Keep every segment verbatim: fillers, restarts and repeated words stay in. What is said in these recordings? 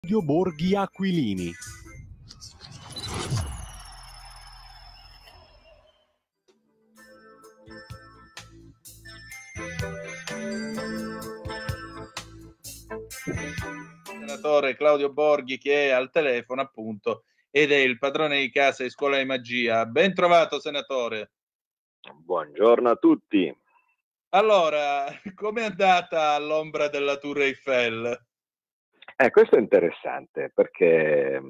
Claudio Borghi Aquilini. Senatore Claudio Borghi, che è al telefono appunto ed è il padrone di casa di Scuola di Magia. Ben trovato, senatore. Buongiorno a tutti. Allora, com'è andata all'ombra della Tour Eiffel? Eh, questo è interessante perché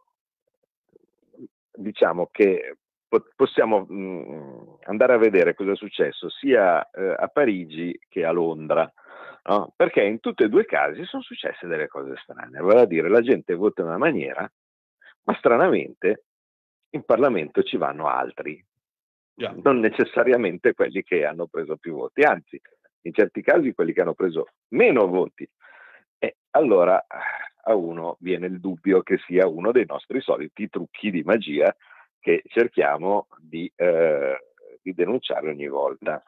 diciamo che po- possiamo mh, andare a vedere cosa è successo sia eh, a Parigi che a Londra, no? Perché in tutti e due i casi sono successe delle cose strane, vale a dire la gente vota in una maniera, ma stranamente in Parlamento ci vanno altri, Già. non necessariamente quelli che hanno preso più voti, anzi in certi casi quelli che hanno preso meno voti. E allora a uno viene il dubbio che sia uno dei nostri soliti trucchi di magia che cerchiamo di, eh, di denunciare ogni volta.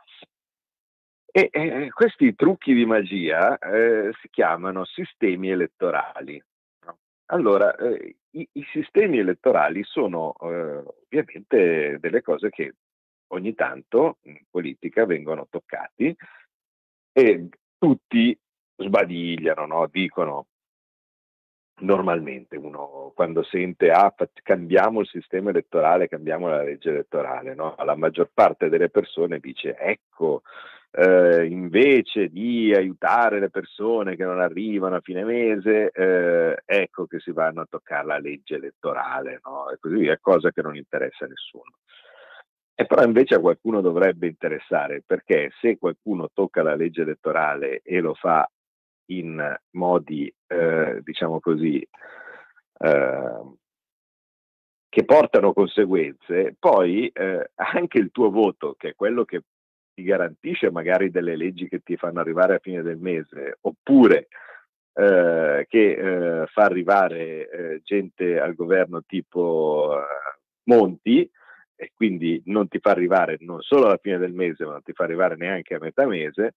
E eh, questi trucchi di magia eh, si chiamano sistemi elettorali. No? Allora, eh, i, i sistemi elettorali sono eh, ovviamente delle cose che ogni tanto in politica vengono toccati e tutti sbadigliano, no? Dicono normalmente uno quando sente ah, cambiamo il sistema elettorale, cambiamo la legge elettorale, no? La maggior parte delle persone dice ecco, eh, invece di aiutare le persone che non arrivano a fine mese, eh, ecco che si vanno a toccare la legge elettorale, no? E così via, cosa che non interessa a nessuno. E però invece a qualcuno dovrebbe interessare, perché se qualcuno tocca la legge elettorale e lo fa in modi, eh, diciamo così, eh, che portano conseguenze, poi eh, anche il tuo voto, che è quello che ti garantisce magari delle leggi che ti fanno arrivare a fine del mese, oppure eh, che eh, fa arrivare eh, gente al governo tipo eh, Monti, e quindi non ti fa arrivare non solo alla fine del mese, ma non ti fa arrivare neanche a metà mese,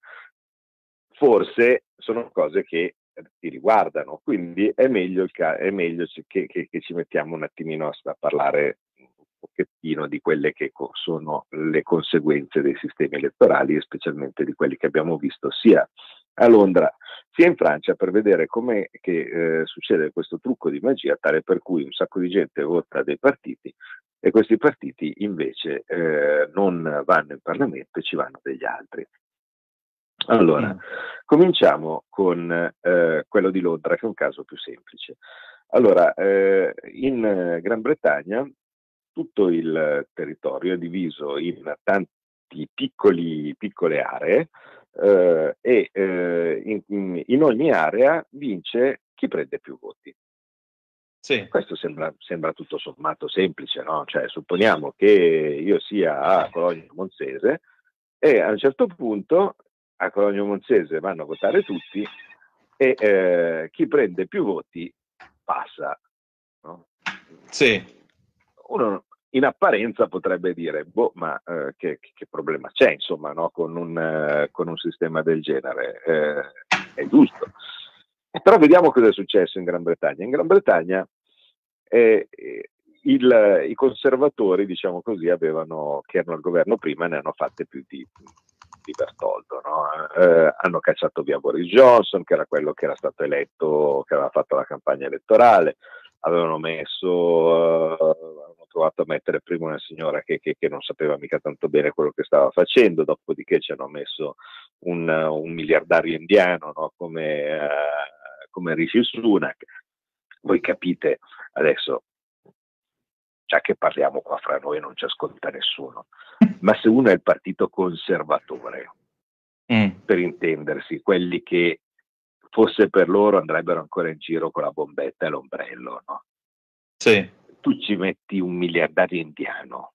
forse sono cose che ti riguardano, quindi è meglio, il ca- è meglio che, che, che ci mettiamo un attimino a, a parlare un pochettino di quelle che co- sono le conseguenze dei sistemi elettorali e specialmente di quelli che abbiamo visto sia a Londra sia in Francia, per vedere come che, eh, succede questo trucco di magia tale per cui un sacco di gente vota dei partiti e questi partiti invece eh, non vanno in Parlamento e ci vanno degli altri. Allora, Mm. cominciamo con eh, quello di Londra, che è un caso più semplice. Allora, eh, in Gran Bretagna tutto il territorio è diviso in tanti piccoli, piccole aree eh, e eh, in, in ogni area vince chi prende più voti. Sì. Questo sembra, sembra tutto sommato semplice, no? Cioè, supponiamo che io sia a Cologno Monzese e a un certo punto a Cologno Monzese vanno a votare tutti e eh, chi prende più voti passa. No? Sì. Uno in apparenza potrebbe dire, boh, ma eh, che, che problema c'è, insomma, no? con, un, eh, con un sistema del genere? Eh, è giusto. Però vediamo cosa è successo in Gran Bretagna. In Gran Bretagna eh, il, i conservatori, diciamo così, avevano, che erano al governo prima, ne hanno fatte più di, di Bertoldo. No? Eh, hanno cacciato via Boris Johnson, che era quello che era stato eletto, che aveva fatto la campagna elettorale. Avevano messo, uh, hanno provato a mettere prima una signora che, che, che non sapeva mica tanto bene quello che stava facendo, dopodiché ci hanno messo un, un miliardario indiano, no? come, uh, come Rishi Sunak. Voi capite adesso, già che parliamo qua fra noi non ci ascolta nessuno, ma se uno è il partito conservatore, mm. per intendersi, quelli che fosse per loro andrebbero ancora in giro con la bombetta e l'ombrello, no? Sì. Tu ci metti un miliardario indiano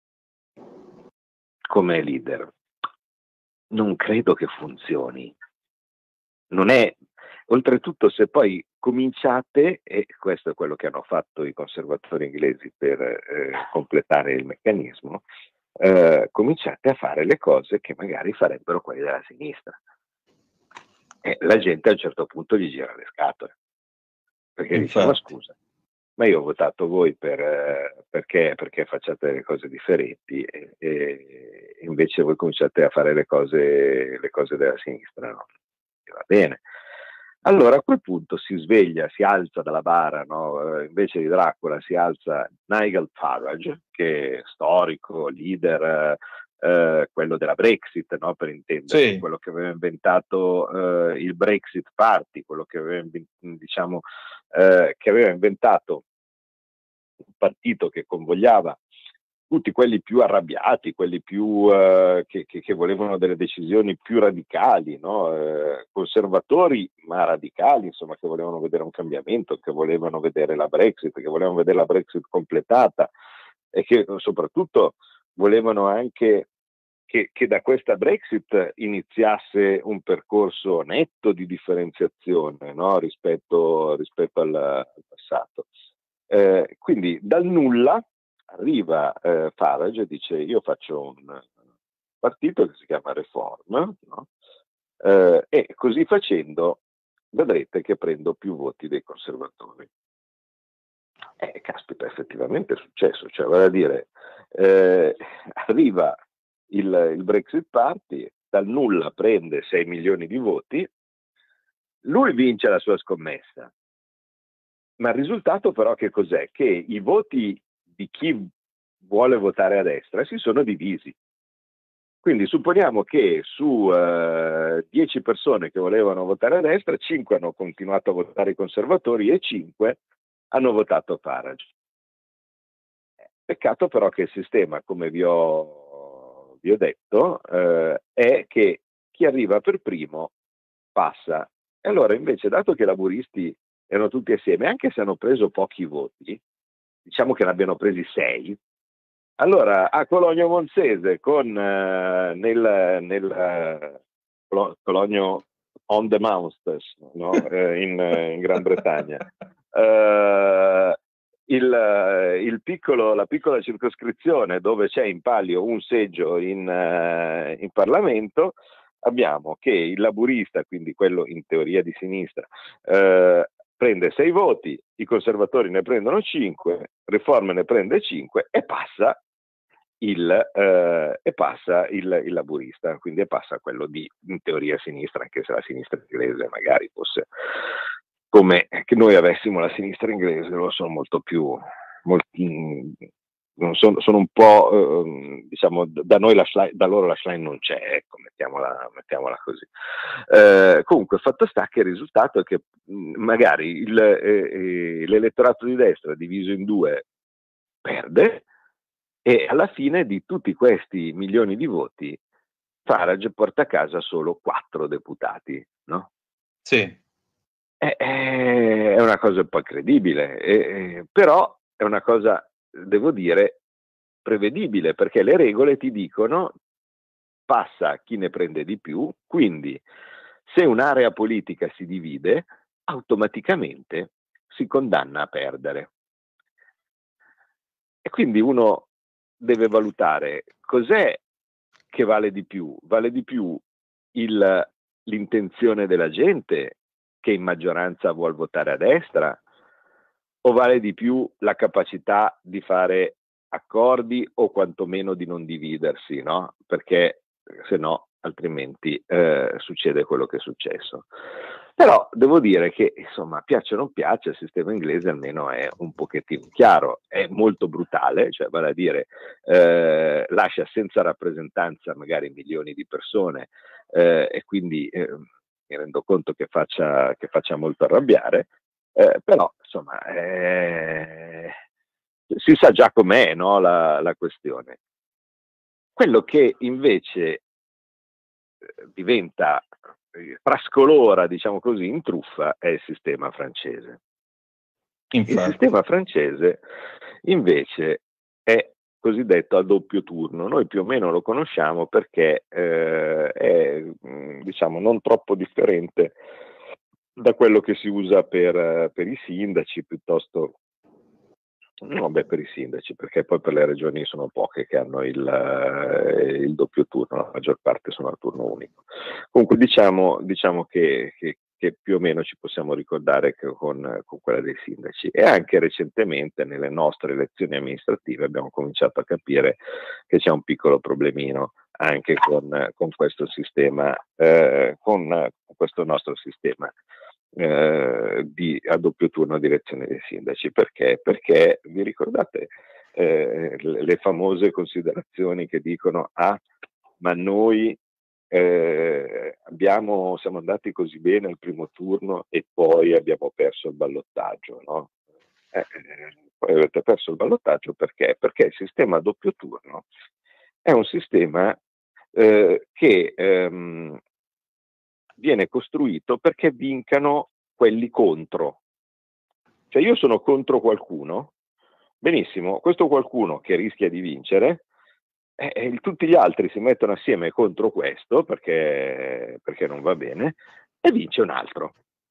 come leader, non credo che funzioni. Non è, oltretutto, se poi cominciate, e questo è quello che hanno fatto i conservatori inglesi per eh, completare il meccanismo, eh, cominciate a fare le cose che magari farebbero quelli della sinistra. E la gente a un certo punto gli gira le scatole. perché dice, ma scusa, ma io ho votato voi per, eh, perché, perché facciate le cose differenti e, e invece voi cominciate a fare le cose, le cose della sinistra, no? E va bene. Allora a quel punto si sveglia, si alza dalla bara, no? Eh, invece di Dracula si alza Nigel Farage, che è storico, leader, eh, quello della Brexit, no? Per intenderci, sì. quello che aveva inventato eh, il Brexit Party, quello che aveva, diciamo, eh, che aveva inventato un partito che convogliava tutti quelli più arrabbiati, quelli più eh, che, che, che volevano delle decisioni più radicali, no? eh, conservatori ma radicali, insomma, che volevano vedere un cambiamento, che volevano vedere la Brexit, che volevano vedere la Brexit completata e che soprattutto volevano anche che, che da questa Brexit iniziasse un percorso netto di differenziazione, no? rispetto, rispetto al, al passato. Eh, quindi dal nulla arriva eh, Farage e dice io faccio un partito che si chiama Reform, no? eh, e così facendo vedrete che prendo più voti dei conservatori. E caspita, effettivamente è successo, cioè vale a dire eh, arriva il, il Brexit Party, dal nulla prende sei milioni di voti, lui vince la sua scommessa, ma il risultato però che cos'è? Che i voti di chi vuole votare a destra si sono divisi. Quindi supponiamo che su eh, dieci persone che volevano votare a destra, cinque hanno continuato a votare i conservatori e cinque hanno votato Farage. Peccato però che il sistema, come vi ho, vi ho detto, eh, è che chi arriva per primo passa. E allora invece, dato che i laburisti erano tutti assieme, anche se hanno preso pochi voti, diciamo che ne abbiano presi sei, allora a Cologno Monzese con eh, nel, nel uh, Cologno on the Mountains, no? eh, in, in Gran Bretagna, uh, il, il piccolo, la piccola circoscrizione dove c'è in palio un seggio in, uh, in Parlamento, abbiamo che il laburista, quindi quello in teoria di sinistra, uh, prende sei voti, i conservatori ne prendono cinque, Reform ne prende cinque e passa il, eh, e passa il, il laburista, quindi passa quello di in teoria sinistra, anche se la sinistra inglese magari fosse come che noi avessimo la sinistra inglese, lo sono molto più molti, sono, sono un po' eh, diciamo da noi la Schlein, da loro la Schlein non c'è, ecco, mettiamola, mettiamola così. Eh, comunque fatto sta che il risultato è che magari il, eh, l'elettorato di destra diviso in due perde e alla fine di tutti questi milioni di voti Farage porta a casa solo quattro deputati, no? Sì. È, è una cosa un po' incredibile, è, però è una cosa, devo dire, prevedibile, perché le regole ti dicono passa chi ne prende di più, quindi se un'area politica si divide, automaticamente si condanna a perdere. E quindi uno deve valutare cos'è che vale di più. Vale di più il, l'intenzione della gente che in maggioranza vuol votare a destra, o vale di più la capacità di fare accordi o quantomeno di non dividersi, no? Perché se no altrimenti eh, succede quello che è successo. Però devo dire che, insomma, piace o non piace, il sistema inglese almeno è un pochettino chiaro, è molto brutale, cioè vale a dire eh, lascia senza rappresentanza magari milioni di persone eh, e quindi eh, mi rendo conto che faccia, che faccia molto arrabbiare, eh, però insomma eh, si sa già com'è, no, la, la questione. Quello che invece diventa trascolora, diciamo così, in truffa è il sistema francese. Infatti. Il sistema francese invece è cosiddetto a doppio turno. Noi più o meno lo conosciamo perché eh, è, diciamo, non troppo differente da quello che si usa per, per i sindaci, piuttosto no, beh, per i sindaci, perché poi per le regioni sono poche che hanno il, il doppio turno, la maggior parte sono a turno unico. Comunque diciamo, diciamo che, che che più o meno ci possiamo ricordare che con, con quella dei sindaci. E anche recentemente nelle nostre elezioni amministrative abbiamo cominciato a capire che c'è un piccolo problemino anche con, con questo sistema, eh, con questo nostro sistema eh, di, a doppio turno di elezione dei sindaci. Perché? Perché vi ricordate eh, le, le famose considerazioni che dicono ah, ma noi Eh, abbiamo, siamo andati così bene al primo turno e poi abbiamo perso il ballottaggio, no? Eh, poi avete perso il ballottaggio perché? Perché il sistema a doppio turno è un sistema eh, che ehm, viene costruito perché vincano quelli contro. Cioè io sono contro qualcuno, benissimo, questo qualcuno che rischia di vincere, Eh, tutti gli altri si mettono assieme contro questo perché, perché non va bene e vince un altro.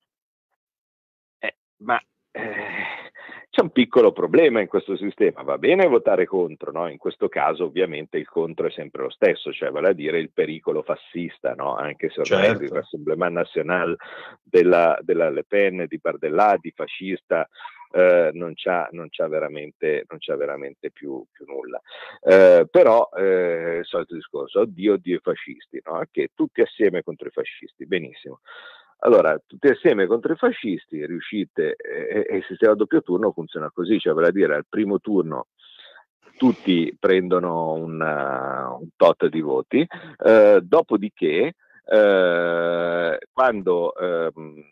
Eh, ma eh, c'è un piccolo problema in questo sistema. Va bene votare contro, no? In questo caso ovviamente il contro è sempre lo stesso, cioè vale a dire il pericolo fascista, no? Anche se ormai certo. Il Rassemblement National della, della Le Pen, di Bardella, di fascista, eh, non c'ha, non c'ha veramente, non c'ha veramente più, più nulla. Eh, però eh, il solito discorso, oddio, oddio i fascisti, no? Che tutti assieme contro i fascisti, benissimo. Allora, tutti assieme contro i fascisti riuscite, e, e il sistema a doppio turno funziona così, cioè vale a dire al primo turno tutti prendono una, un tot di voti, eh, dopodiché eh, quando ehm,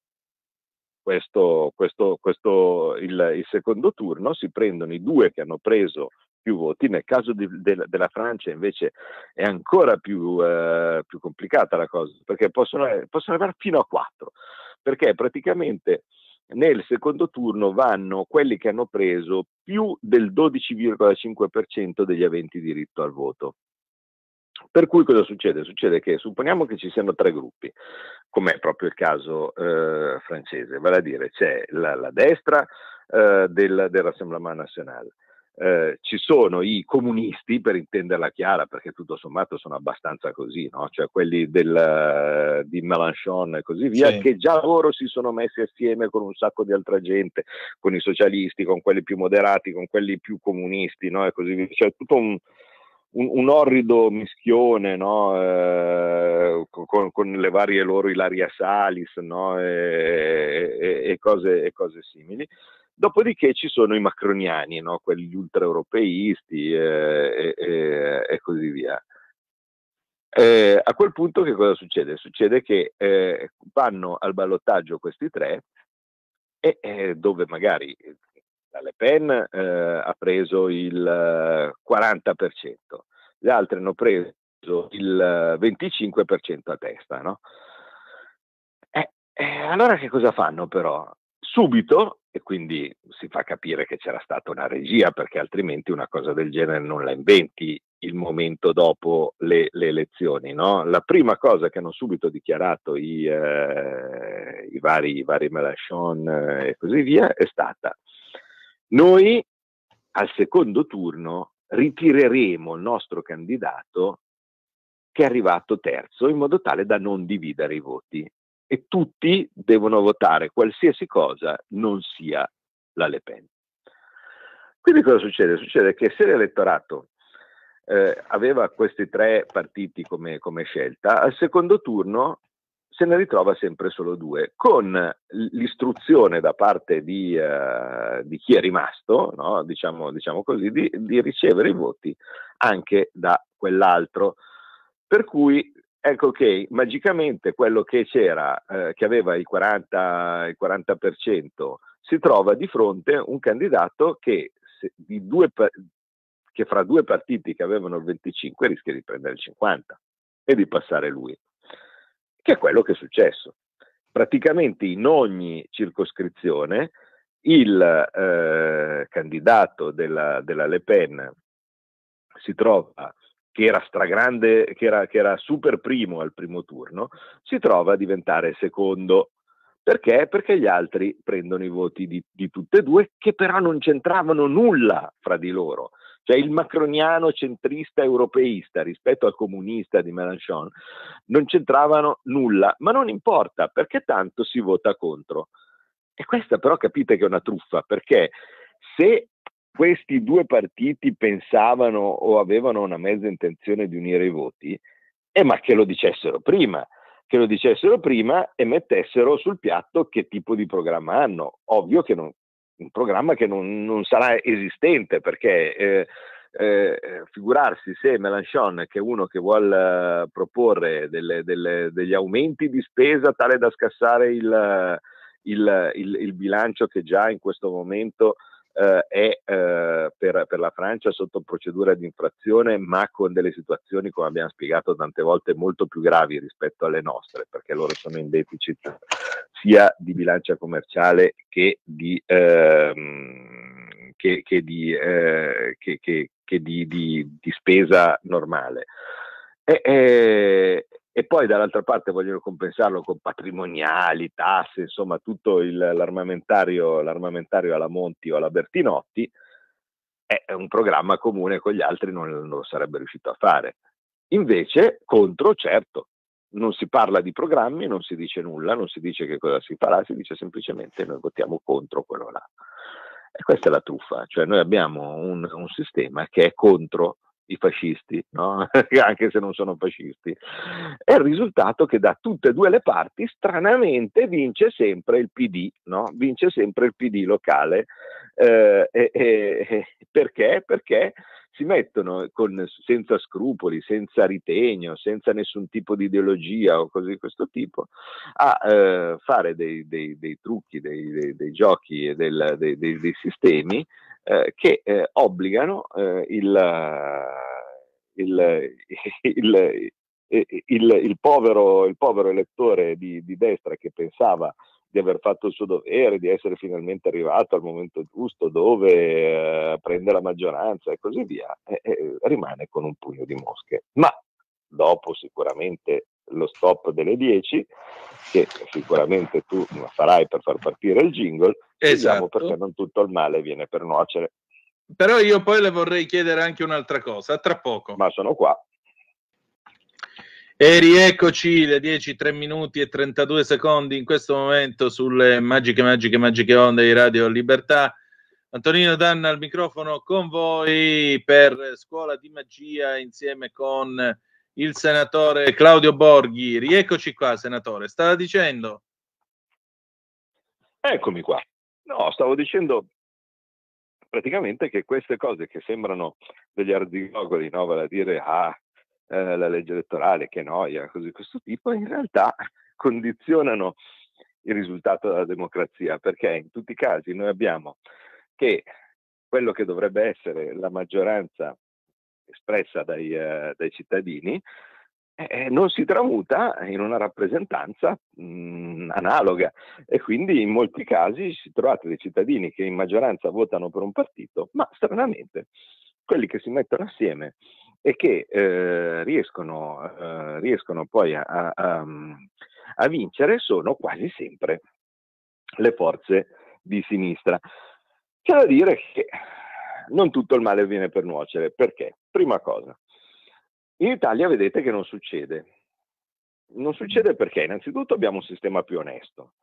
questo, questo, questo il, il secondo turno si prendono i due che hanno preso più voti. Nel caso di, de, della Francia invece è ancora più, eh, più complicata la cosa, perché possono, possono arrivare fino a quattro, perché praticamente nel secondo turno vanno quelli che hanno preso più del dodici virgola cinque per cento degli aventi diritto al voto. Per cui cosa succede? Succede che supponiamo che ci siano tre gruppi, come è proprio il caso eh, francese, vale a dire c'è la, la destra eh, del, del Rassemblement National, eh, ci sono i comunisti, per intenderla chiara, perché tutto sommato sono abbastanza così, no? Cioè quelli del, di Mélenchon e così via, sì. Che già loro si sono messi assieme con un sacco di altra gente, con i socialisti, con quelli più moderati, con quelli più comunisti, no? E così via. Cioè tutto un Un, un orrido mischione, no? eh, con, con le varie loro Ilaria Salis, no? e, e, e, cose, e cose simili. Dopodiché ci sono i macroniani, no? Quelli ultraeuropeisti eh, e, e così via. Eh, a quel punto che cosa succede? Succede che eh, vanno al ballottaggio questi tre e eh, dove magari la Le Pen eh, ha preso il quaranta per cento, gli altri hanno preso il venticinque per cento a testa, no? Eh, eh, allora che cosa fanno però? Subito, e quindi si fa capire che c'era stata una regia, perché altrimenti una cosa del genere non la inventi il momento dopo le, le elezioni, no? La prima cosa che hanno subito dichiarato i, eh, i vari, i vari Mélenchon eh, e così via è stata: noi al secondo turno ritireremo il nostro candidato che è arrivato terzo, in modo tale da non dividere i voti, e tutti devono votare qualsiasi cosa non sia la Le Pen. Quindi cosa succede? Succede che se l'elettorato eh, aveva questi tre partiti come, come scelta, al secondo turno se ne ritrova sempre solo due, con l'istruzione da parte di, uh, di chi è rimasto, no? diciamo, diciamo così, di, di ricevere i voti anche da quell'altro. Per cui ecco che magicamente quello che c'era, eh, che aveva il quaranta, il quaranta per cento, si trova di fronte un candidato che, se, di due, che fra due partiti che avevano il venticinque rischia di prendere il cinquanta e di passare lui. Che è quello che è successo. Praticamente in ogni circoscrizione il eh, candidato della, della Le Pen si trova, che era stragrande, che era, che era super primo al primo turno, si trova a diventare secondo. Perché? Perché gli altri prendono i voti di, di tutte e due, che però non c'entravano nulla fra di loro. Cioè il macroniano centrista europeista rispetto al comunista di Mélenchon non c'entravano nulla, ma non importa, perché tanto si vota contro. E questa però capite che è una truffa, perché se questi due partiti pensavano o avevano una mezza intenzione di unire i voti, eh, ma che lo dicessero prima, che lo dicessero prima e mettessero sul piatto che tipo di programma hanno. Ovvio che non, un programma che non, non sarà esistente, perché eh, eh, figurarsi se Mélenchon, che è uno che vuole uh, proporre delle, delle, degli aumenti di spesa tale da scassare il, il, il, il bilancio che già in questo momento Uh, è uh, per, per la Francia sotto procedura di infrazione, ma con delle situazioni, come abbiamo spiegato tante volte, molto più gravi rispetto alle nostre, perché loro sono in deficit sia di bilancia commerciale che di, uh, che, che di, uh, che, che, che di, di, di spesa normale. E, e, e poi dall'altra parte vogliono compensarlo con patrimoniali, tasse, insomma tutto il, l'armamentario, l'armamentario alla Monti o alla Bertinotti. È un programma comune con gli altri, non, non lo sarebbe riuscito a fare. Invece contro, certo, non si parla di programmi, non si dice nulla, non si dice che cosa si farà, si dice semplicemente noi votiamo contro quello là. E questa è la truffa, cioè noi abbiamo un, un sistema che è contro i fascisti, no? Anche se non sono fascisti. È il risultato che da tutte e due le parti stranamente vince sempre il P D, no? Vince sempre il P D locale. Eh, eh, eh, perché? Perché si mettono con, senza scrupoli, senza ritegno, senza nessun tipo di ideologia o cose di questo tipo, a eh, fare dei, dei, dei trucchi, dei, dei, dei giochi e del, dei, dei, dei sistemi eh, che eh, obbligano eh, il, il, il, il, il, povero, il povero elettore di, di destra che pensava di aver fatto il suo dovere, di essere finalmente arrivato al momento giusto dove eh, prende la maggioranza e così via, e, e rimane con un pugno di mosche. Ma dopo sicuramente lo stop delle dieci, che sicuramente tu farai per far partire il jingle, esatto, perché non tutto il male viene per nuocere. Però io poi le vorrei chiedere anche un'altra cosa, tra poco. Ma sono qua. E rieccoci, le dieci, tre minuti e trentadue secondi in questo momento sulle magiche, magiche, magiche onde di Radio Libertà. Antonino Danna al microfono con voi per Scuola di Magia insieme con il senatore Claudio Borghi. Rieccoci qua, senatore. Stava dicendo? Eccomi qua. No, stavo dicendo praticamente che queste cose che sembrano degli arzigogoli, no? Vale a dire, ah, eh, la legge elettorale, che noia, cose di questo tipo, in realtà condizionano il risultato della democrazia, perché in tutti i casi noi abbiamo che quello che dovrebbe essere la maggioranza espressa dai, eh, dai cittadini eh, non si tramuta in una rappresentanza mh, analoga, e quindi in molti casi si trovate dei cittadini che in maggioranza votano per un partito, ma stranamente quelli che si mettono assieme e che eh, riescono, eh, riescono poi a, a, a vincere sono quasi sempre le forze di sinistra. C'è da dire che non tutto il male viene per nuocere. Perché? Prima cosa, in Italia vedete che non succede. Non succede perché innanzitutto abbiamo un sistema più onesto.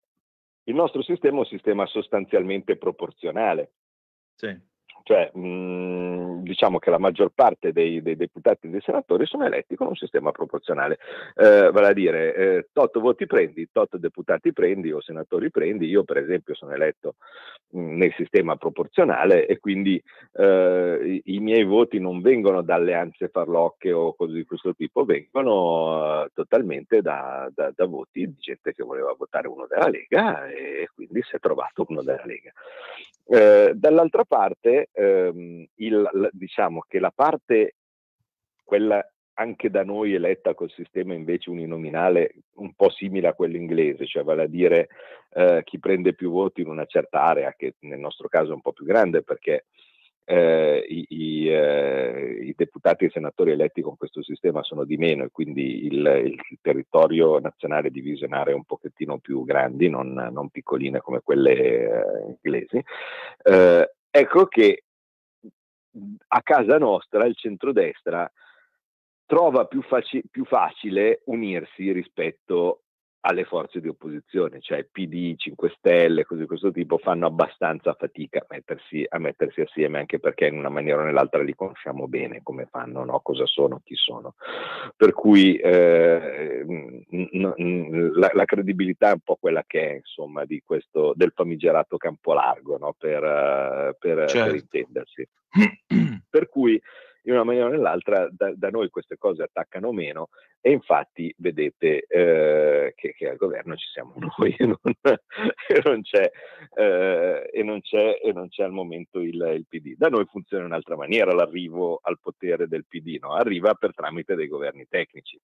Il nostro sistema è un sistema sostanzialmente proporzionale. Sì. Cioè, mh, diciamo che la maggior parte dei, dei deputati e dei senatori sono eletti con un sistema proporzionale, eh, vale a dire eh, tot voti prendi, tot deputati prendi o senatori prendi. Io per esempio sono eletto mh, nel sistema proporzionale e quindi eh, i, i miei voti non vengono da alleanze farlocche o cose di questo tipo, vengono uh, totalmente da, da, da voti di gente che voleva votare uno della Lega e quindi si è trovato uno della Lega. Eh, dall'altra parte ehm, il, diciamo che la parte, quella anche da noi eletta col sistema invece uninominale un po' simile a quello inglese, cioè vale a dire eh, chi prende più voti in una certa area, che nel nostro caso è un po' più grande perché eh, i, i, eh, i deputati e i senatori eletti con questo sistema sono di meno e quindi il, il territorio nazionale è diviso in aree un pochettino più grandi, non, non piccoline come quelle eh, inglesi. Eh, ecco che a casa nostra il centrodestra trova più, faci- più facile unirsi rispetto alle forze di opposizione, cioè P D, cinque Stelle, cose di questo tipo, fanno abbastanza fatica a mettersi, a mettersi assieme, anche perché in una maniera o nell'altra li conosciamo bene come fanno, no? Cosa sono, chi sono. Per cui eh, n- n- la, la credibilità è un po' quella che è, insomma, di questo, del famigerato campo largo, no? per, uh, per, certo. per intendersi. Per cui in una maniera o nell'altra da, da noi queste cose attaccano meno, e infatti vedete eh, che, che al governo ci siamo noi e non, e non c'è, eh, e non c'è, e non c'è al momento il, il P D. Da noi funziona in un'altra maniera l'arrivo al potere del P D, no? Arriva per tramite dei governi tecnici.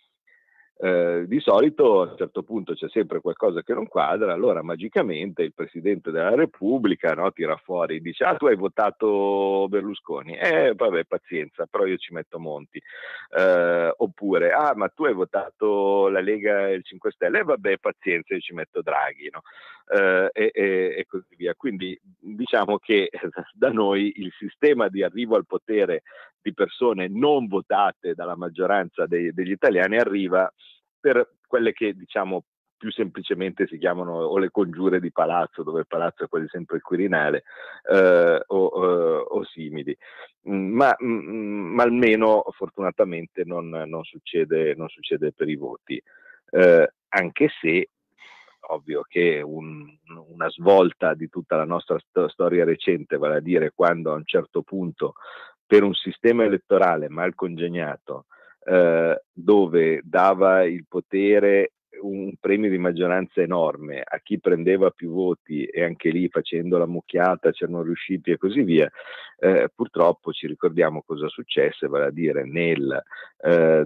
Eh, di solito a un certo punto c'è sempre qualcosa che non quadra, allora magicamente il Presidente della Repubblica, no, tira fuori, dice: ah, tu hai votato Berlusconi, eh vabbè, pazienza, però io ci metto Monti, eh, oppure ah, ma tu hai votato la Lega e il cinque Stelle, eh vabbè, pazienza, io ci metto Draghi, no? eh, e, e, e così via. Quindi diciamo che da noi il sistema di arrivo al potere di persone non votate dalla maggioranza dei, degli italiani arriva per quelle che diciamo più semplicemente si chiamano o le congiure di palazzo, dove il palazzo è quasi sempre il Quirinale, eh, o, o, o simili, ma, ma almeno fortunatamente non, non, succede, non succede per i voti, eh, anche se ovvio che un, una svolta di tutta la nostra st- storia recente, vale a dire quando a un certo punto per un sistema elettorale mal congegnato, eh, dove dava il potere un premio di maggioranza enorme a chi prendeva più voti, e anche lì facendo la mucchiata c'erano riusciti e così via, eh, purtroppo ci ricordiamo cosa successe, vale a dire nel eh,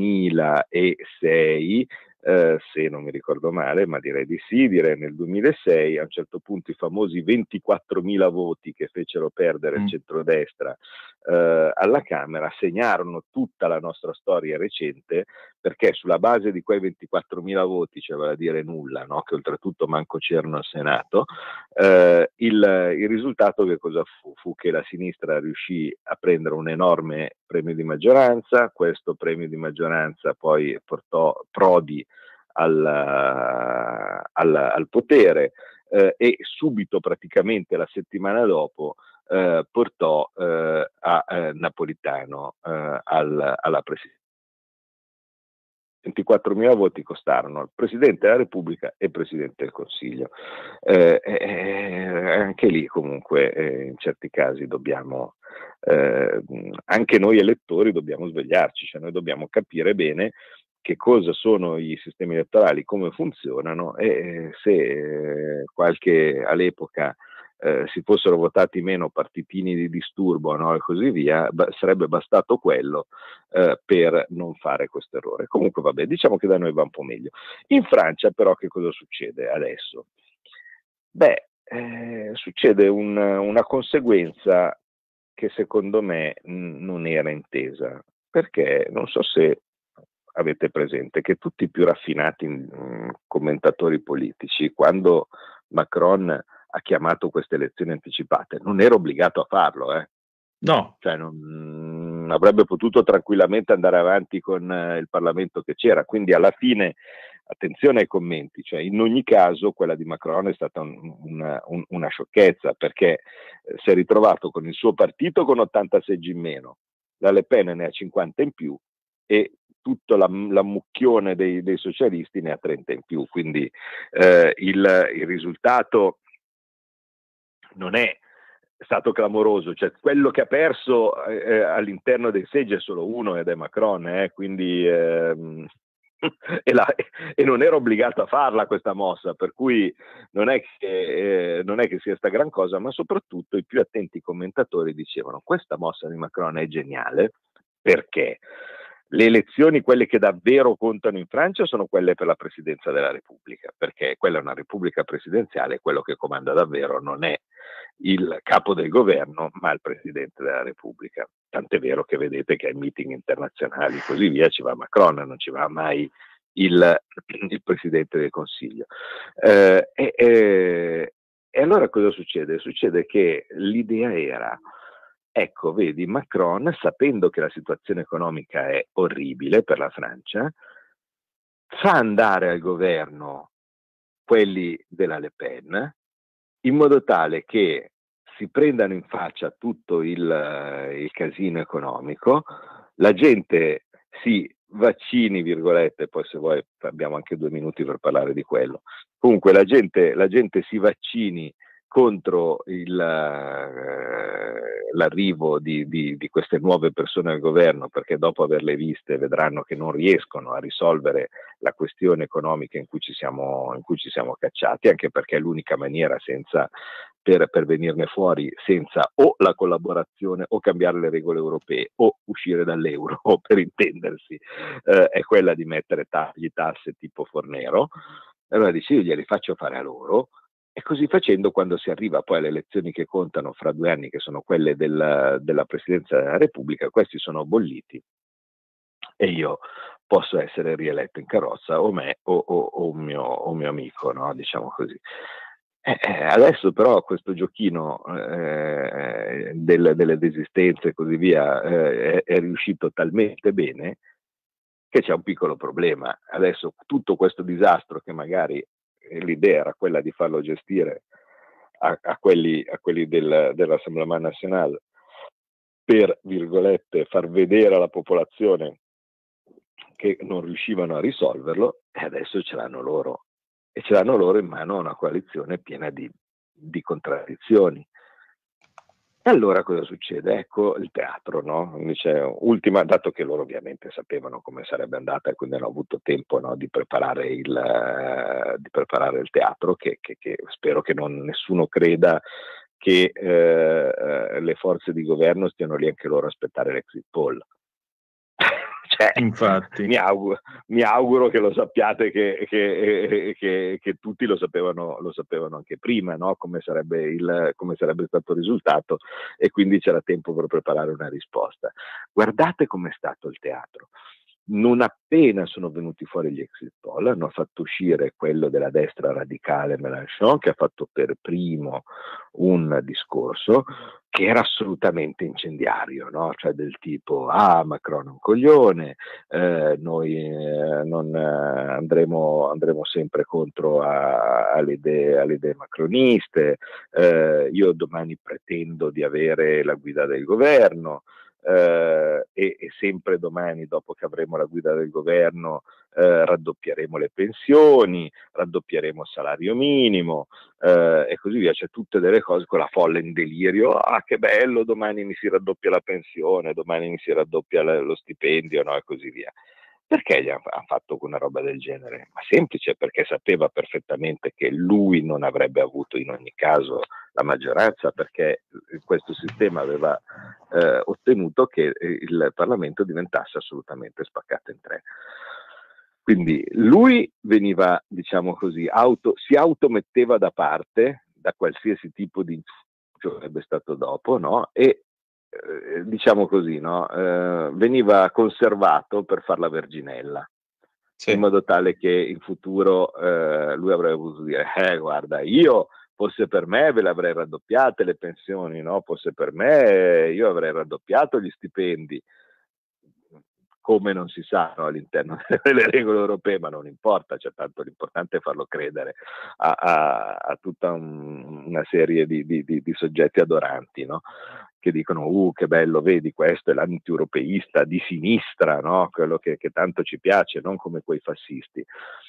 duemilasei, Uh, se non mi ricordo male, ma direi di sì, direi nel duemilasei, a un certo punto i famosi ventiquattromila voti che fecero perdere il centrodestra uh, alla Camera segnarono tutta la nostra storia recente, perché sulla base di quei ventiquattromila voti, cioè vale a dire nulla, no? Che oltretutto manco c'erano al Senato, uh, il, il risultato che cosa fu? Fu che la sinistra riuscì a prendere un enorme premio di maggioranza. Questo premio di maggioranza poi portò Prodi al, al, al potere, eh, e subito, praticamente la settimana dopo, eh, portò eh, a eh, Napolitano eh, al, alla presidenza. ventiquattromila voti costarono il Presidente della Repubblica e il Presidente del Consiglio. Eh, eh, anche lì comunque eh, in certi casi dobbiamo, eh, anche noi elettori dobbiamo svegliarci, cioè noi dobbiamo capire bene che cosa sono i sistemi elettorali, come funzionano, e se eh, qualche all'epoca eh, si fossero votati meno partitini di disturbo, no, e così via, b- sarebbe bastato quello eh, per non fare questo errore. Comunque vabbè, diciamo che da noi va un po' meglio. In Francia però che cosa succede adesso? Beh, eh, succede un, una conseguenza che secondo me mh, non era intesa, perché non so se avete presente che tutti i più raffinati mh, commentatori politici, quando Macron ha chiamato queste elezioni anticipate, non era obbligato a farlo, eh? No. Cioè non, mh, avrebbe potuto tranquillamente andare avanti con eh, il Parlamento che c'era, quindi alla fine, attenzione ai commenti, cioè in ogni caso quella di Macron è stata un, una, un, una sciocchezza, perché eh, si è ritrovato con il suo partito con ottanta seggi in meno, la Le Pen ne ha cinquanta in più e tutta la, la mucchione dei, dei socialisti ne ha trenta in più, quindi eh, il, il risultato non è stato clamoroso, cioè quello che ha perso eh, all'interno dei seggi è solo uno ed è Macron, eh, quindi ehm, e, la, e non era obbligato a farla questa mossa, per cui non è che, eh, non è che sia sta gran cosa, ma soprattutto i più attenti commentatori dicevano: questa mossa di Macron è geniale perché le elezioni, quelle che davvero contano in Francia, sono quelle per la presidenza della Repubblica, perché quella è una repubblica presidenziale, quello che comanda davvero non è il capo del governo, ma il Presidente della Repubblica. Tant'è vero che vedete che ai meeting internazionali e così via ci va Macron, non ci va mai il, il Presidente del Consiglio. Eh, e, e, e allora cosa succede? Succede che l'idea era: Ecco, vedi, Macron, sapendo che la situazione economica è orribile per la Francia, fa andare al governo quelli della Le Pen, in modo tale che si prendano in faccia tutto il, il casino economico, la gente si vaccini, virgolette, poi se vuoi abbiamo anche due minuti per parlare di quello, comunque la gente, la gente si vaccini contro il, eh, l'arrivo di, di, di queste nuove persone al governo, perché dopo averle viste vedranno che non riescono a risolvere la questione economica in cui ci siamo, in cui ci siamo cacciati, anche perché è l'unica maniera senza, per, per venirne fuori senza o la collaborazione o cambiare le regole europee o uscire dall'euro, per intendersi, eh, è quella di mettere tagli, tasse tipo Fornero. Allora dice, io glieli faccio fare a loro, e così facendo, quando si arriva poi alle elezioni che contano fra due anni, che sono quelle del, della Presidenza della Repubblica, questi sono bolliti e io posso essere rieletto in carrozza, o me o, o, o, un, mio, o un mio amico, no? Diciamo così. Eh, eh, adesso però questo giochino eh, del, delle desistenze e così via eh, è, è riuscito talmente bene che c'è un piccolo problema. Adesso tutto questo disastro, che magari l'idea era quella di farlo gestire a, a quelli, a quelli del, dell'Assemblement Nationale per, virgolette, far vedere alla popolazione che non riuscivano a risolverlo, e adesso ce l'hanno loro. E ce l'hanno loro in mano una coalizione piena di, di contraddizioni. E allora cosa succede? Ecco il teatro, no? Dice, ultima, dato che loro ovviamente sapevano come sarebbe andata e quindi hanno avuto tempo, no, di, preparare il, uh, di preparare il teatro, che, che, che spero che non, nessuno creda che uh, le forze di governo stiano lì anche loro a aspettare l'exit poll. Cioè, infatti, mi auguro, mi auguro che lo sappiate, che, che, che, che tutti lo sapevano, lo sapevano anche prima, no? Come sarebbe, il, come sarebbe stato il risultato, e quindi c'era tempo per preparare una risposta. Guardate com'è stato il teatro. Non appena sono venuti fuori gli exit poll, hanno fatto uscire quello della destra radicale Mélenchon, che ha fatto per primo un discorso che era assolutamente incendiario, no? Cioè del tipo, ah, Macron è un coglione, eh, noi eh, non, eh, andremo, andremo sempre contro a, alle, idee, alle idee macroniste, eh, io domani pretendo di avere la guida del governo, eh, e, e sempre domani, dopo che avremo la guida del governo, eh, raddoppieremo le pensioni, raddoppieremo il salario minimo, eh, e così via. C'è tutte delle cose con la folla in delirio, ah che bello, domani mi si raddoppia la pensione, domani mi si raddoppia lo stipendio, no? E così via. Perché gli ha fatto una roba del genere? Ma semplice, perché sapeva perfettamente che lui non avrebbe avuto in ogni caso la maggioranza, perché questo sistema aveva eh, ottenuto che il Parlamento diventasse assolutamente spaccato in tre. Quindi lui veniva, diciamo così, auto, si autometteva da parte da qualsiasi tipo di influsso sarebbe stato dopo, no? E eh, diciamo così, no? Eh, veniva conservato per far la verginella, sì, in modo tale che in futuro eh, lui avrebbe potuto dire, eh guarda, io forse per me ve le avrei raddoppiate le pensioni, no? Forse per me io avrei raddoppiato gli stipendi. Come non si sa, no, all'interno delle regole europee, ma non importa, cioè, tanto l'importante è farlo credere a, a, a tutta un, una serie di, di, di, di soggetti adoranti, no? Che dicono, uh, che bello, vedi, questo è l'antieuropeista di sinistra, no? Quello che, che tanto ci piace, non come quei fascisti.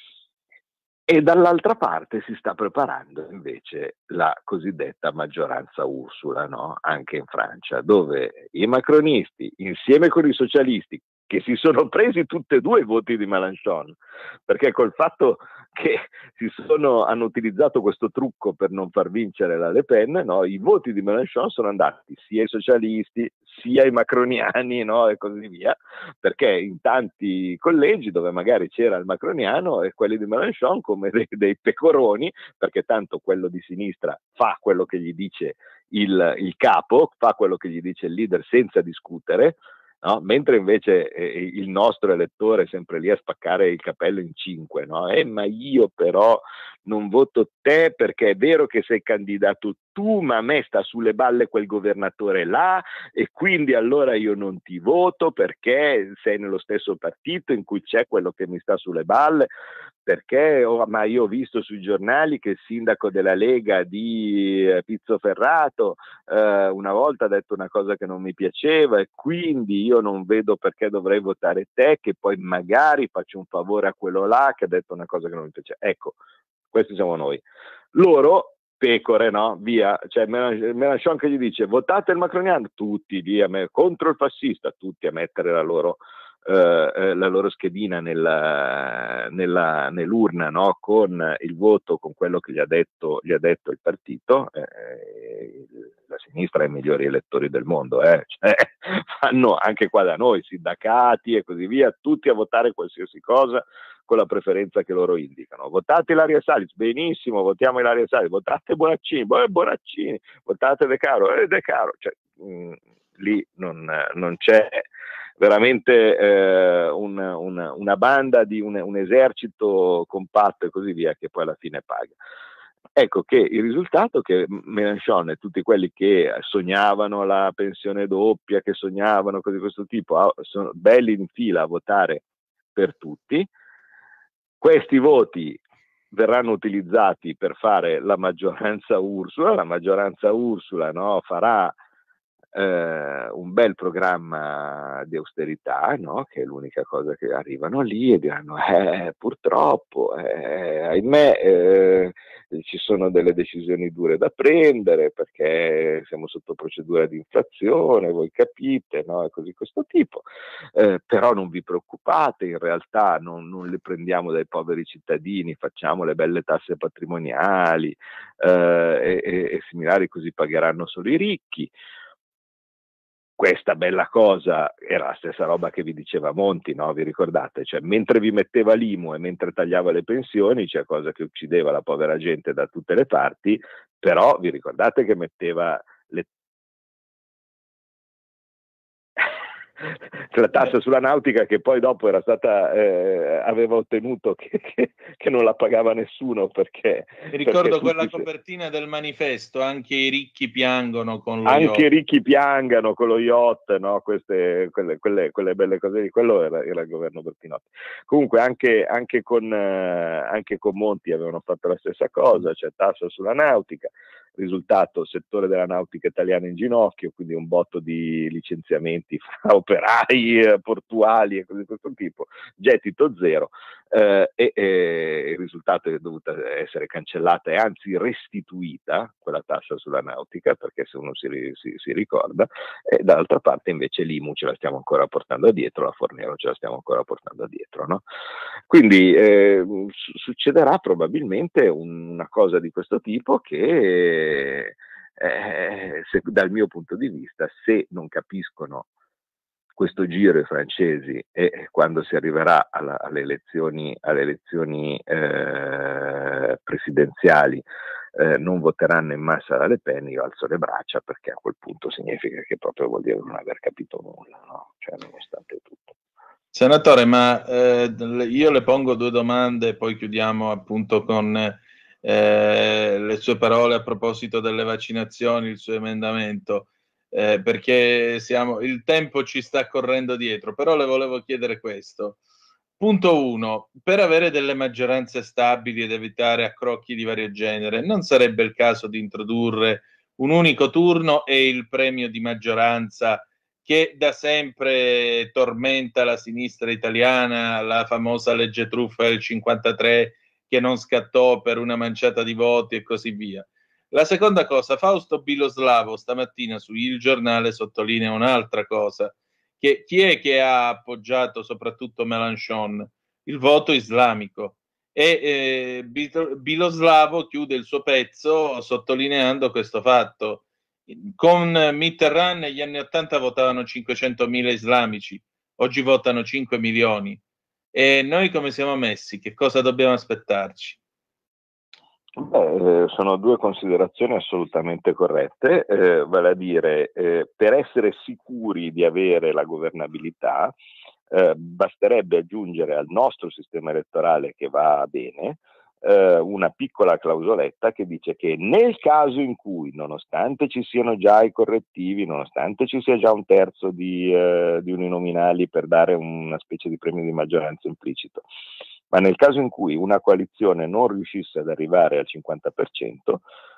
E dall'altra parte si sta preparando invece la cosiddetta maggioranza Ursula, no? Anche in Francia, dove i macronisti, insieme con i socialisti, che si sono presi tutti e due i voti di Mélenchon, perché col fatto che si sono, hanno utilizzato questo trucco per non far vincere la Le Pen, no? I voti di Mélenchon sono andati sia ai socialisti sia ai macroniani, no? E così via, perché in tanti collegi dove magari c'era il macroniano e quelli di Mélenchon come dei, dei pecoroni, perché tanto quello di sinistra fa quello che gli dice il, il capo, fa quello che gli dice il leader senza discutere, no? Mentre invece eh, il nostro elettore è sempre lì a spaccare il capello in cinque, no? Eh, ma io però non voto te perché è vero che sei candidato tu, ma a me sta sulle balle quel governatore là e quindi allora io non ti voto perché sei nello stesso partito in cui c'è quello che mi sta sulle balle. Perché oh, ma io ho visto sui giornali che il sindaco della Lega di eh, Pizzoferrato eh, una volta ha detto una cosa che non mi piaceva e quindi io non vedo perché dovrei votare te, che poi magari faccio un favore a quello là che ha detto una cosa che non mi piaceva. Ecco, questi siamo noi. Loro pecore, no? Via, cioè Mélenchon che gli dice votate il macroniano, tutti via, contro il fascista, tutti a mettere la loro Uh, la loro schedina nella, nella, nell'urna, no? Con il voto, con quello che gli ha detto, gli ha detto il partito. Eh, la sinistra è i migliori elettori del mondo, eh? Cioè, fanno anche qua da noi, sindacati e così via, tutti a votare qualsiasi cosa con la preferenza che loro indicano. Votate Ilaria Salis, benissimo, votiamo Ilaria Salis, votate Bonaccini, Bonaccini, votate De Caro, eh, De Caro. Cioè, mh, lì non, non c'è veramente eh, un, un, una banda di un, un esercito compatto e così via che poi alla fine paga. Ecco che il risultato è che Mélenchon e tutti quelli che sognavano la pensione doppia, che sognavano cose di questo tipo, sono belli in fila a votare per tutti. Questi voti verranno utilizzati per fare la maggioranza Ursula, la maggioranza Ursula, no, farà Uh, un bel programma di austerità, no? Che è l'unica cosa che arrivano lì e diranno eh, purtroppo, eh, ahimè, eh, ci sono delle decisioni dure da prendere perché siamo sotto procedura di inflazione, voi capite, no? E così questo tipo, eh, però non vi preoccupate, in realtà non, non le prendiamo dai poveri cittadini, facciamo le belle tasse patrimoniali eh, e, e, e similari, così pagheranno solo i ricchi. Questa bella cosa era la stessa roba che vi diceva Monti, no? Vi ricordate? Cioè, mentre vi metteva l'I M U e mentre tagliava le pensioni, cioè cosa che uccideva la povera gente da tutte le parti, però vi ricordate che metteva le la tassa sulla nautica che poi dopo era stata eh, aveva ottenuto che, che, che non la pagava nessuno perché mi ricordo perché quella se... copertina del manifesto, anche i ricchi piangono con lo anche yacht. i ricchi piangano con lo yacht, no? Queste, quelle, quelle, quelle belle cose di quello era, era il governo Bertinotti. Comunque anche, anche, con, eh, anche con Monti avevano fatto la stessa cosa, cioè tassa sulla nautica. Risultato, settore della nautica italiana in ginocchio, quindi un botto di licenziamenti fra operai eh, portuali e cose di questo tipo, gettito zero, eh, e, e il risultato è che è dovuta essere cancellata e anzi restituita quella tassa sulla nautica, perché se uno si, si, si ricorda, e dall'altra parte invece l'I M U ce la stiamo ancora portando dietro, la Fornero ce la stiamo ancora portando dietro, no? Quindi eh, succederà probabilmente una cosa di questo tipo che Eh, se, dal mio punto di vista, se non capiscono questo giro i francesi e quando si arriverà alla, alle elezioni, alle elezioni eh, presidenziali eh, non voteranno in massa la Le Pen, io alzo le braccia perché a quel punto significa che proprio vuol dire non aver capito nulla, no? Cioè, nonostante tutto. Senatore, ma eh, io le pongo due domande e poi chiudiamo appunto con eh, le sue parole a proposito delle vaccinazioni, il suo emendamento, eh, perché siamo, il tempo ci sta correndo dietro, però le volevo chiedere questo. Punto uno, per avere delle maggioranze stabili ed evitare accrocchi di vario genere, non sarebbe il caso di introdurre un unico turno e il premio di maggioranza che da sempre tormenta la sinistra italiana, la famosa legge truffa del cinquantatré che non scattò per una manciata di voti e così via. La seconda cosa, Fausto Biloslavo stamattina su Il Giornale sottolinea un'altra cosa, che chi è che ha appoggiato soprattutto Mélenchon? Il voto islamico. E eh, Biloslavo chiude il suo pezzo sottolineando questo fatto. Con Mitterrand negli anni ottanta votavano cinquecentomila islamici, oggi votano cinque milioni. E noi come siamo messi? Che cosa dobbiamo aspettarci? Beh, sono due considerazioni assolutamente corrette, eh, vale a dire, eh, per essere sicuri di avere la governabilità, eh, basterebbe aggiungere al nostro sistema elettorale che va bene eh, una piccola clausoletta che dice che nel caso in cui, nonostante ci siano già i correttivi, nonostante ci sia già un terzo di, eh, di uninominali per dare una specie di premio di maggioranza implicito, ma nel caso in cui una coalizione non riuscisse ad arrivare al cinquanta per cento,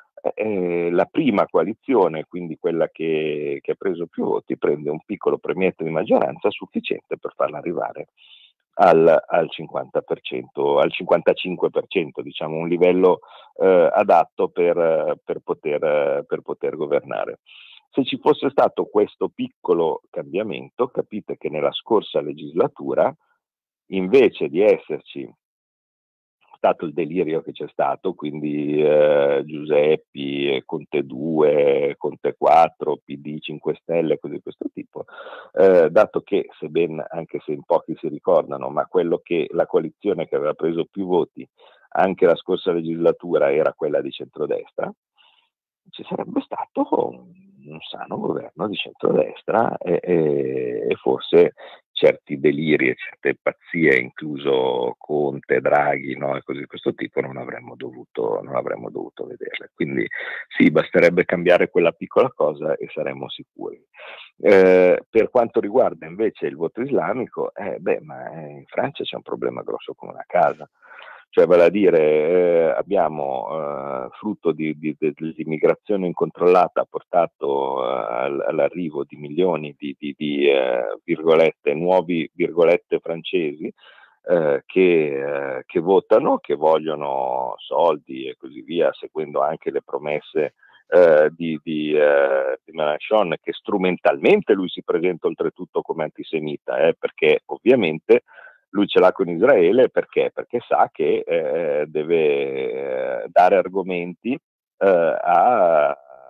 eh, la prima coalizione, quindi quella che, che ha preso più voti, prende un piccolo premietto di maggioranza sufficiente per farla arrivare al, al cinquanta per cento, al cinquantacinque per cento, diciamo un livello eh, adatto per, per, poter, per poter governare. Se ci fosse stato questo piccolo cambiamento, capite che nella scorsa legislatura, invece di esserci stato il delirio che c'è stato, quindi eh, Giuseppi, Conte due, Conte quattro, P D cinque Stelle, cose di questo tipo, eh, dato che, sebbene anche se in pochi si ricordano, ma quello che la coalizione che aveva preso più voti anche la scorsa legislatura era quella di centrodestra, ci sarebbe stato un, un sano governo di centrodestra e, e, e forse certi deliri e certe pazzie, incluso Conte, Draghi, no, e cose di questo tipo, non avremmo dovuto, non avremmo dovuto vederle. Quindi sì, basterebbe cambiare quella piccola cosa e saremmo sicuri. Eh, per quanto riguarda invece il voto islamico, eh, beh, ma in Francia c'è un problema grosso come una casa. Cioè, vale a dire, eh, abbiamo eh, frutto di, di, di, dell'immigrazione incontrollata ha portato eh, all'arrivo di milioni di, di, di eh, virgolette, nuovi virgolette francesi eh, che, eh, che votano, che vogliono soldi e così via, seguendo anche le promesse eh, di, di, eh, di Mélenchon, che strumentalmente lui si presenta oltretutto come antisemita, eh, perché ovviamente lui ce l'ha con Israele perché? Perché sa che eh, deve eh, dare argomenti eh, a,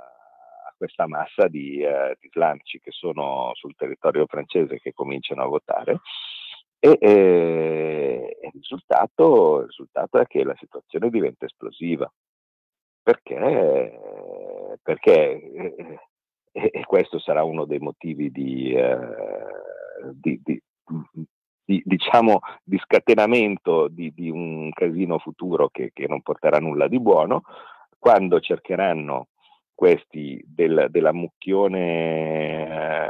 a questa massa di, eh, di islamici che sono sul territorio francese, che cominciano a votare, e, e il, risultato, il risultato è che la situazione diventa esplosiva, perché, perché eh, e, e questo sarà uno dei motivi di, eh, di, di Di, diciamo, di scatenamento di, di un casino futuro che, che non porterà nulla di buono, quando cercheranno questi del, della mucchione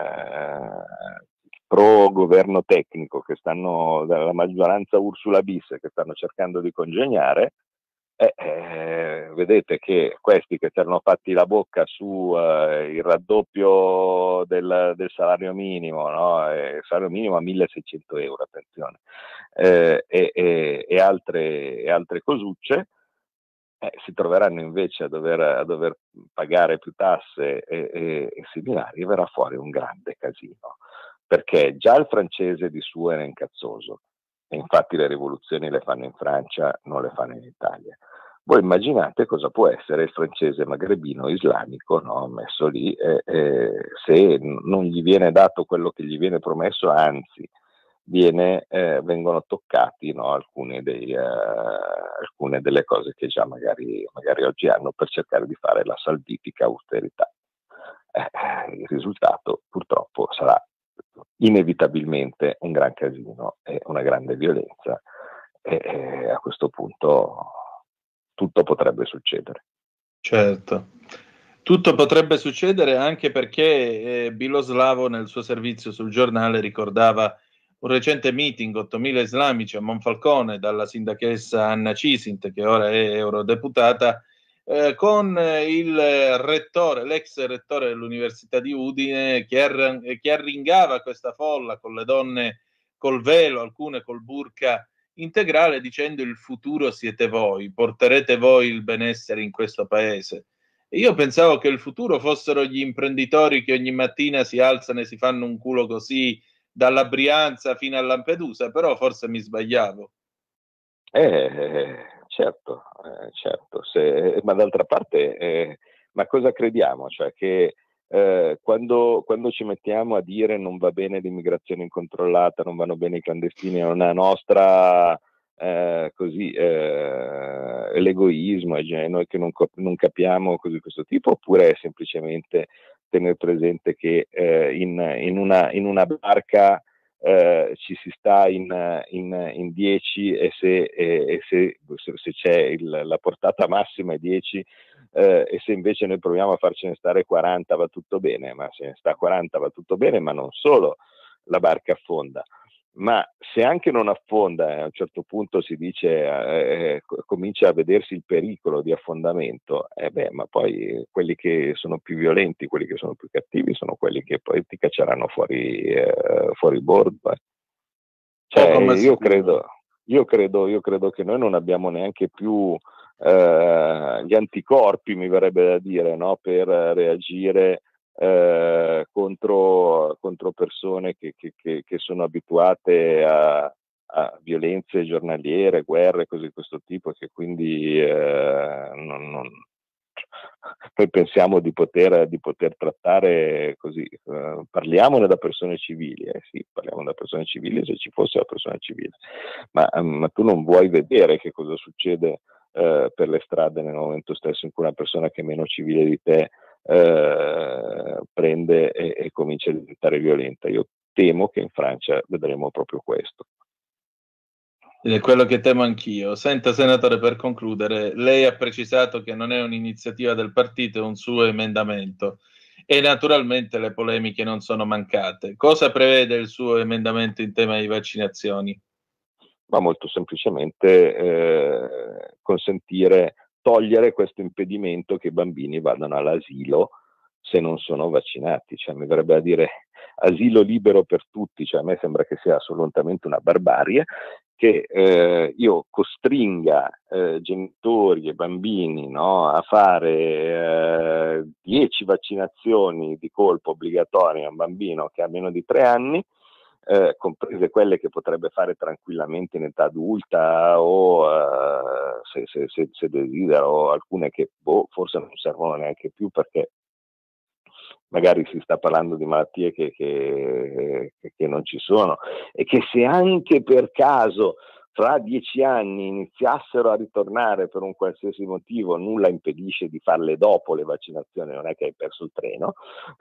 eh, pro governo tecnico, che stanno dalla maggioranza Ursula bis, che stanno cercando di congegnare. Eh, eh, vedete che questi che si erano fatti la bocca su eh, il raddoppio del, del salario minimo, no? eh, il salario minimo a milleseicento euro, attenzione, eh, e, e, e, altre, e altre cosucce, eh, si troveranno invece a dover, a dover pagare più tasse e, e, e similari, e verrà fuori un grande casino, perché già il francese di suo era incazzoso. E infatti le rivoluzioni le fanno in Francia, non le fanno in Italia. Voi immaginate cosa può essere il francese magrebino islamico, no, messo lì, eh, eh, se non gli viene dato quello che gli viene promesso, anzi viene, eh, vengono toccati, no, alcune, dei, eh, alcune delle cose che già magari, magari oggi hanno, per cercare di fare la salvifica austerità. Eh, il risultato purtroppo sarà inevitabilmente un gran casino e una grande violenza, e, e a questo punto tutto potrebbe succedere. Certo, tutto potrebbe succedere, anche perché eh, Biloslavo nel suo servizio sul giornale ricordava un recente meeting, ottomila islamici a Monfalcone, dalla sindachessa Anna Cisint, che ora è eurodeputata, Eh, con il rettore, l'ex rettore dell'Università di Udine, che, arr- che arringava questa folla con le donne col velo, alcune col burka integrale, dicendo: il futuro siete voi, porterete voi il benessere in questo paese. E io pensavo che il futuro fossero gli imprenditori che ogni mattina si alzano e si fanno un culo così dalla Brianza fino a Lampedusa, però forse mi sbagliavo. Eh, certo, eh, certo. Se, ma d'altra parte, eh, ma cosa crediamo? Cioè che eh, quando, quando ci mettiamo a dire non va bene l'immigrazione incontrollata, non vanno bene i clandestini, è una nostra eh, così eh, l'egoismo, è noi che non, non capiamo così questo tipo, oppure è semplicemente tenere presente che eh, in, in, una, in una barca eh, ci si sta in, in, in dieci e se, e, e se, se c'è il, la portata massima è dieci, eh, e se invece noi proviamo a farcene stare quaranta va tutto bene, ma se ne sta quaranta va tutto bene, ma non solo la barca affonda, ma se anche non affonda, a un certo punto si dice, eh, comincia a vedersi il pericolo di affondamento, eh beh, ma poi quelli che sono più violenti, quelli che sono più cattivi, sono quelli che poi ti cacceranno fuori, eh, fuori bordo. Eh. Cioè, io credo, io credo, io credo che noi non abbiamo neanche più eh, gli anticorpi, mi verrebbe da dire, no? Per reagire Eh, contro, contro persone che, che, che, che sono abituate a, a violenze giornaliere, guerre, cose di questo tipo, che quindi eh, non, non... poi pensiamo di poter, di poter trattare così, eh, parliamone da persone civili, eh sì, parliamo da persone civili se ci fosse la persona civile, ma, ma tu non vuoi vedere che cosa succede eh, per le strade nel momento stesso in cui una persona che è meno civile di te Eh, prende e, e comincia a diventare violenta. Io temo che in Francia vedremo proprio questo. Ed è quello che temo anch'io. Senta, senatore, per concludere, lei ha precisato che non è un'iniziativa del partito, è un suo emendamento e naturalmente le polemiche non sono mancate. Cosa prevede il suo emendamento in tema di vaccinazioni? Ma molto semplicemente eh, consentire togliere questo impedimento che i bambini vadano all'asilo se non sono vaccinati, cioè mi verrebbe a dire asilo libero per tutti, cioè a me sembra che sia assolutamente una barbarie che eh, io costringa eh, genitori e bambini, no, a fare dieci eh, vaccinazioni di colpo obbligatorie a un bambino che ha meno di tre anni, Eh, comprese quelle che potrebbe fare tranquillamente in età adulta o uh, se, se, se, se desidera, o alcune che boh, forse non servono neanche più perché magari si sta parlando di malattie che, che, che non ci sono, e che se anche per caso fra dieci anni iniziassero a ritornare per un qualsiasi motivo, nulla impedisce di farle dopo le vaccinazioni, non è che hai perso il treno,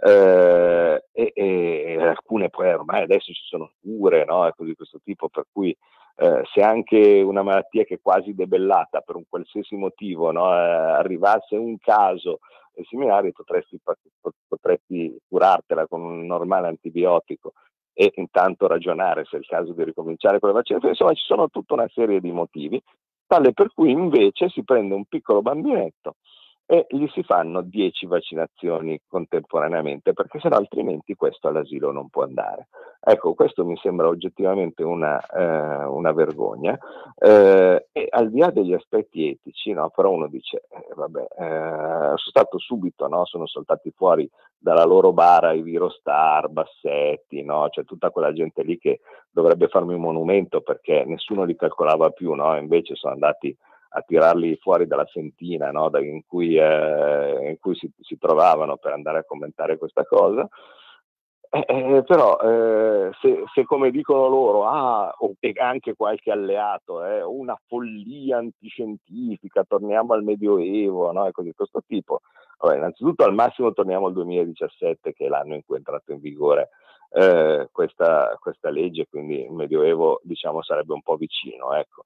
eh, e, e alcune poi ormai adesso ci sono cure, no? Ecco, di questo tipo, per cui eh, se anche una malattia che è quasi debellata per un qualsiasi motivo, no? eh, arrivasse un caso similari, potresti, potresti curartela con un normale antibiotico e intanto ragionare se è il caso di ricominciare con le vaccinazioni. Insomma, ci sono tutta una serie di motivi, tale per cui invece si prende un piccolo bambinetto e gli si fanno dieci vaccinazioni contemporaneamente, perché sennò altrimenti questo all'asilo non può andare. Ecco, questo mi sembra oggettivamente una, eh, una vergogna, eh, e al di là degli aspetti etici, no, però uno dice, eh, vabbè, eh, sono stato subito, no, sono saltati fuori dalla loro bara i Virostar, Bassetti, no, cioè tutta quella gente lì che dovrebbe farmi un monumento perché nessuno li calcolava più, no, invece sono andati a tirarli fuori dalla sentina, no, da, in cui, eh, in cui si, si trovavano per andare a commentare questa cosa. Eh, eh, però eh, se, se come dicono loro, ah, o, e anche qualche alleato, eh, una follia antiscientifica, torniamo al Medioevo, no, e così di questo tipo, vabbè, innanzitutto al massimo torniamo al duemiladiciassette, che è l'anno in cui è entrato in vigore eh, questa, questa legge, quindi il Medioevo, diciamo, sarebbe un po' vicino, ecco.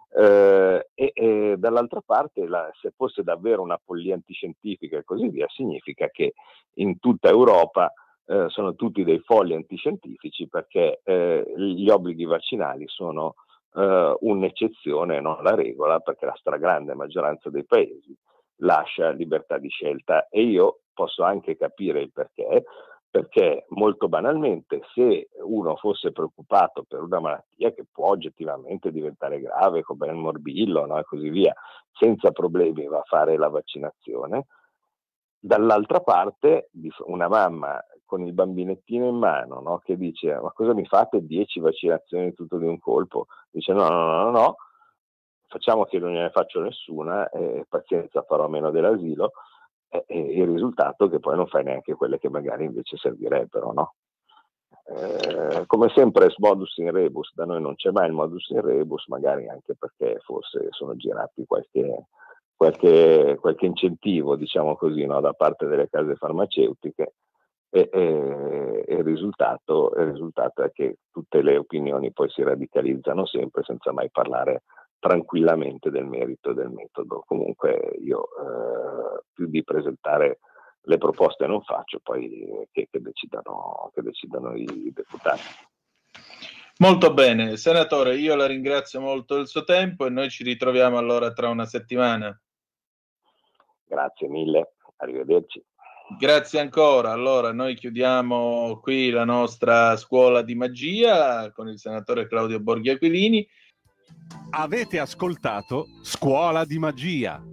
Eh, e, e dall'altra parte, la, se fosse davvero una follia antiscientifica e così via, significa che in tutta Europa eh, sono tutti dei folli antiscientifici, perché eh, gli obblighi vaccinali sono eh, un'eccezione, non la regola, perché la stragrande maggioranza dei paesi lascia libertà di scelta, e io posso anche capire il perché, perché molto banalmente, se uno fosse preoccupato per una malattia che può oggettivamente diventare grave, come il morbillo, no, e così via, senza problemi va a fare la vaccinazione. Dall'altra parte una mamma con il bambinettino in mano, no, che dice, ma cosa mi fate dieci vaccinazioni tutto di un colpo? Dice no, no, no, no, no, facciamo che non ne faccio nessuna, e pazienza, farò meno dell'asilo, e, e il risultato è che poi non fai neanche quelle che magari invece servirebbero, no? Eh, come sempre modus in rebus, da noi non c'è mai il modus in rebus, magari anche perché forse sono girati qualche, qualche, qualche incentivo, diciamo così, no, da parte delle case farmaceutiche, e, e, e il, risultato, il risultato è che tutte le opinioni poi si radicalizzano sempre senza mai parlare tranquillamente del merito e del metodo. Comunque io eh, più di presentare le proposte non faccio, poi che, che, decidano, che decidano i deputati. Molto bene, senatore, io la ringrazio molto del suo tempo e noi ci ritroviamo allora tra una settimana. Grazie mille, arrivederci. Grazie ancora. Allora, noi chiudiamo qui la nostra scuola di magia con il senatore Claudio Borghi Aquilini. Avete ascoltato Scuola di Magia.